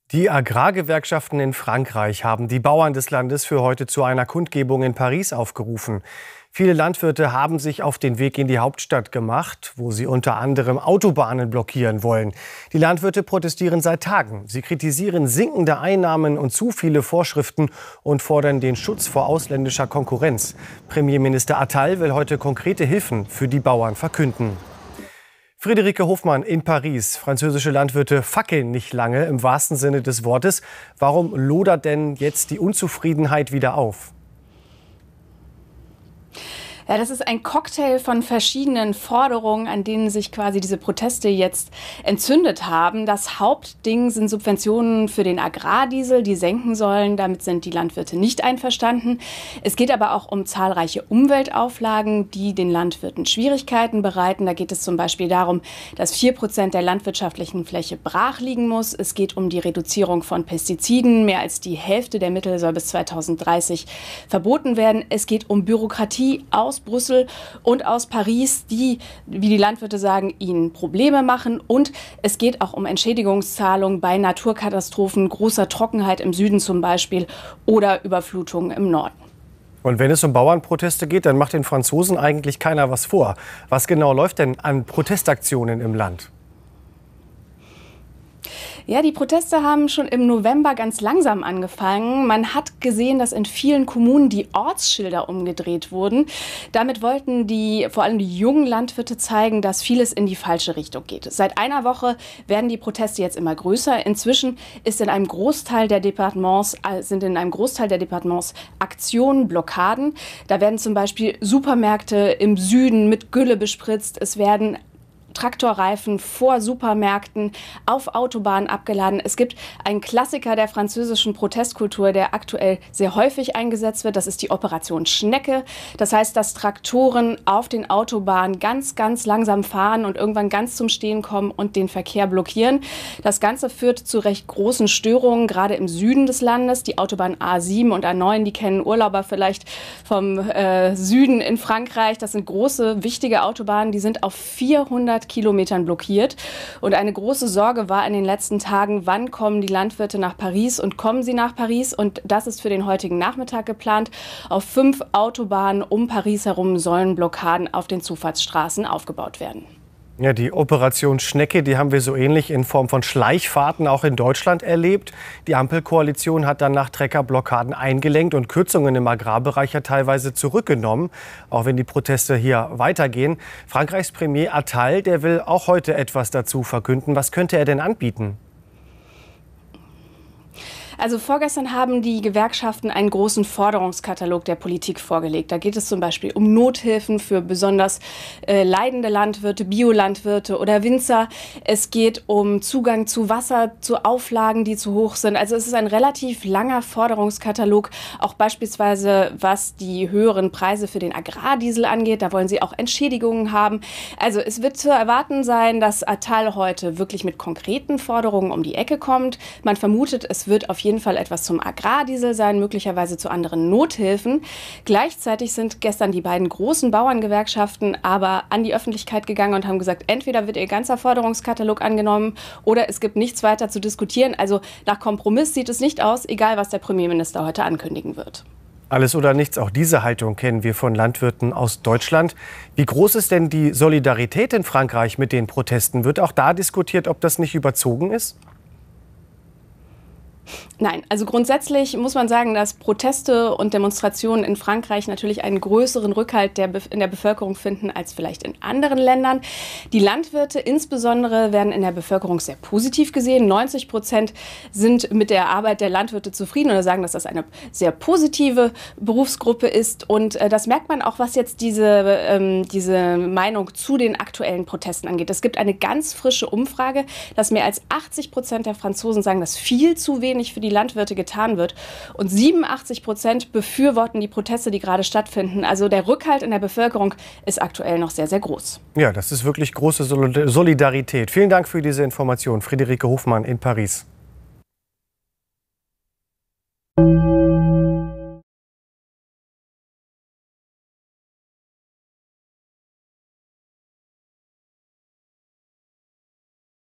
Die Agrargewerkschaften in Frankreich haben die Bauern des Landes für heute zu einer Kundgebung in Paris aufgerufen. Viele Landwirte haben sich auf den Weg in die Hauptstadt gemacht, wo sie unter anderem Autobahnen blockieren wollen. Die Landwirte protestieren seit Tagen. Sie kritisieren sinkende Einnahmen und zu viele Vorschriften und fordern den Schutz vor ausländischer Konkurrenz. Premierminister Attal will heute konkrete Hilfen für die Bauern verkünden. Friederike Hofmann in Paris. Französische Landwirte fackeln nicht lange, im wahrsten Sinne des Wortes. Warum lodert denn jetzt die Unzufriedenheit wieder auf? Ja, das ist ein Cocktail von verschiedenen Forderungen, an denen sich quasi diese Proteste jetzt entzündet haben. Das Hauptding sind Subventionen für den Agrardiesel, die senken sollen. Damit sind die Landwirte nicht einverstanden. Es geht aber auch um zahlreiche Umweltauflagen, die den Landwirten Schwierigkeiten bereiten. Da geht es zum Beispiel darum, dass 4% der landwirtschaftlichen Fläche brach liegen muss. Es geht um die Reduzierung von Pestiziden. Mehr als die Hälfte der Mittel soll bis 2030 verboten werden. Es geht um Bürokratie aus Brüssel und aus Paris, die, wie die Landwirte sagen, ihnen Probleme machen. Und es geht auch um Entschädigungszahlungen bei Naturkatastrophen, großer Trockenheit im Süden zum Beispiel oder Überflutungen im Norden. Und wenn es um Bauernproteste geht, dann macht den Franzosen eigentlich keiner was vor. Was genau läuft denn an Protestaktionen im Land? Ja, die Proteste haben schon im November ganz langsam angefangen. Man hat gesehen, dass in vielen Kommunen die Ortsschilder umgedreht wurden. Damit wollten vor allem die jungen Landwirte zeigen, dass vieles in die falsche Richtung geht. Seit einer Woche werden die Proteste jetzt immer größer. Inzwischen sind in einem Großteil der Departements Aktionen, Blockaden. Da werden zum Beispiel Supermärkte im Süden mit Gülle bespritzt. Es werden Traktorreifen vor Supermärkten auf Autobahnen abgeladen. Es gibt einen Klassiker der französischen Protestkultur, der aktuell sehr häufig eingesetzt wird. Das ist die Operation Schnecke. Das heißt, dass Traktoren auf den Autobahnen ganz, ganz langsam fahren und irgendwann ganz zum Stehen kommen und den Verkehr blockieren. Das Ganze führt zu recht großen Störungen, gerade im Süden des Landes. Die Autobahn A7 und A9, die kennen Urlauber vielleicht vom Süden in Frankreich. Das sind große, wichtige Autobahnen. Die sind auf 400 Kilometern blockiert. Und eine große Sorge war in den letzten Tagen, wann kommen die Landwirte nach Paris und kommen sie nach Paris? Und das ist für den heutigen Nachmittag geplant. Auf 5 Autobahnen um Paris herum sollen Blockaden auf den Zufahrtsstraßen aufgebaut werden. Ja, die Operation Schnecke, die haben wir so ähnlich in Form von Schleichfahrten auch in Deutschland erlebt. Die Ampelkoalition hat dann nach Treckerblockaden eingelenkt und Kürzungen im Agrarbereich ja teilweise zurückgenommen, auch wenn die Proteste hier weitergehen. Frankreichs Premier Attal, der will auch heute etwas dazu verkünden. Was könnte er denn anbieten? Also vorgestern haben die Gewerkschaften einen großen Forderungskatalog der Politik vorgelegt. Da geht es zum Beispiel um Nothilfen für besonders leidende Landwirte, Biolandwirte oder Winzer. Es geht um Zugang zu Wasser, zu Auflagen, die zu hoch sind. Also es ist ein relativ langer Forderungskatalog, auch beispielsweise was die höheren Preise für den Agrardiesel angeht. Da wollen sie auch Entschädigungen haben. Also es wird zu erwarten sein, dass Attal heute wirklich mit konkreten Forderungen um die Ecke kommt. Man vermutet, es wird auf jeden Fall etwas zum Agrardiesel sein, möglicherweise zu anderen Nothilfen. Gleichzeitig sind gestern die beiden großen Bauerngewerkschaften aber an die Öffentlichkeit gegangen und haben gesagt, entweder wird ihr ganzer Forderungskatalog angenommen oder es gibt nichts weiter zu diskutieren. Also nach Kompromiss sieht es nicht aus, egal was der Premierminister heute ankündigen wird. Alles oder nichts, auch diese Haltung kennen wir von Landwirten aus Deutschland. Wie groß ist denn die Solidarität in Frankreich mit den Protesten? Wird auch da diskutiert, ob das nicht überzogen ist? Nein, also grundsätzlich muss man sagen, dass Proteste und Demonstrationen in Frankreich natürlich einen größeren Rückhalt in der Bevölkerung finden als vielleicht in anderen Ländern. Die Landwirte insbesondere werden in der Bevölkerung sehr positiv gesehen. 90% sind mit der Arbeit der Landwirte zufrieden oder sagen, dass das eine sehr positive Berufsgruppe ist. Und das merkt man auch, was jetzt diese Meinung zu den aktuellen Protesten angeht. Es gibt eine ganz frische Umfrage, dass mehr als 80% der Franzosen sagen, dass viel zu wenig für die Landwirte getan wird. Und 87% befürworten die Proteste, die gerade stattfinden. Also der Rückhalt in der Bevölkerung ist aktuell noch sehr, sehr groß. Ja, das ist wirklich große Solidarität. Vielen Dank für diese Information. Friederike Hofmann in Paris.